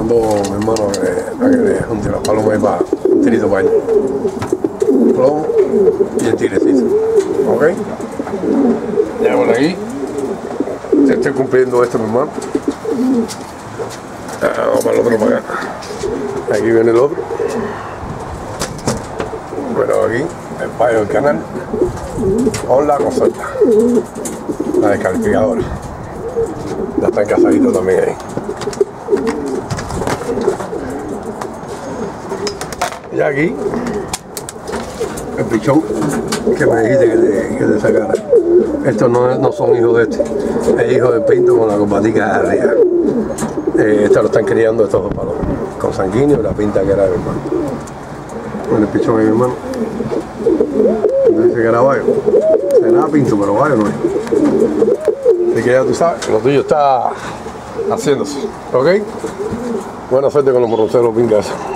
mandó mi hermano a que le junte las palomas ahí para un tirito para él. Plomo y el tirecito. ¿Ok? Ya por aquí. Te estoy cumpliendo esto, mi hermano. Vamos para el otro para acá. Aquí viene el otro. Bueno, aquí el payo del canal con la consulta, la descalificadora. Ya están casaditos también ahí. Y aquí el pichón que me dijiste que te sacara. Estos no son hijos de este, es hijo de Pinto con la corbatica de arriba. Estos lo están criando estos dos palomas, con sanguíneo y la pinta que era de mi hermano. Con el pichón de mi hermano. Dice que era Bayo. Será Pinto, pero Bayo no es. Así que ya tú sabes, lo tuyo está haciéndose. ¿Ok? Buena suerte con los morronceros pingas.